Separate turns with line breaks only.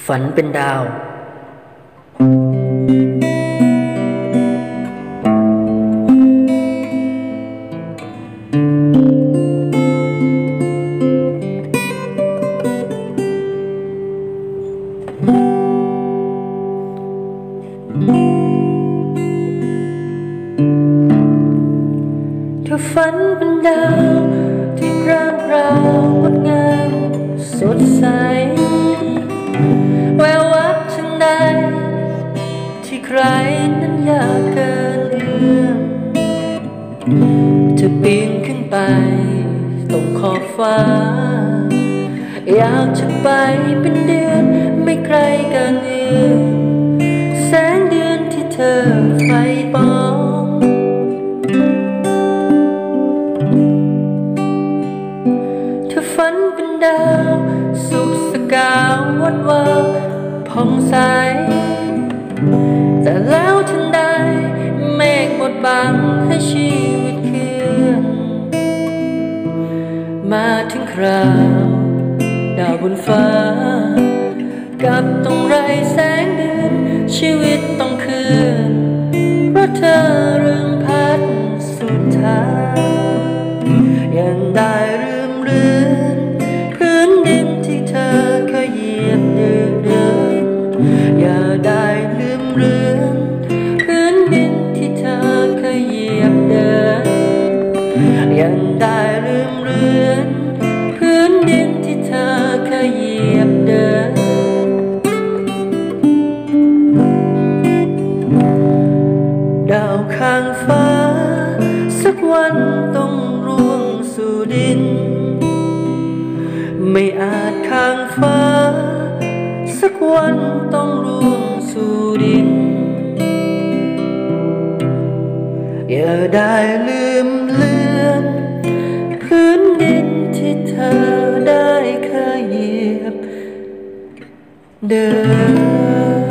ฝันเป็นดาวถ้าฝันเป็นดาวที่ร่างราวงดงามสดใสแวววับช่างใดที่ใครนั้นอยากเกินเอื้อมจะปีนขึ้นไปตรงขอบฟ้าอยากจะไปเป็นเดือนไม่ไกลกันเอื้อมแสงเดือนที่เธอไฟปองถ้าฝันเป็นดาวสุกสกาววัดวาวผ่องใสแต่แล้วทันใดเมฆบดบังให้ชีวิตเคลื่อนมาถึงคราวดาวบนฟ้ากับต้องไร้แสงเดือนชีวิตต้องคืนเพราะเธอเรื่องพัดสุดท้ายยังได้ลืมเลือนพื้นดินที่เธอเคยเหยียบเดินอย่าได้ลืมเลือนพื้นดินที่เธอเคยเหยียบเดินยังได้ลืมเลือนพื้นดินที่เธอเคยเหยียบเดินดาวข้างฟ้าสักวันต้องร่วงสู่ดินไม่อาจข้างฟ้าสักวันต้องร่วงสู่ดินอย่าได้ลืมเลือนพื้นดินที่เธอได้เคยเหยียบเดิน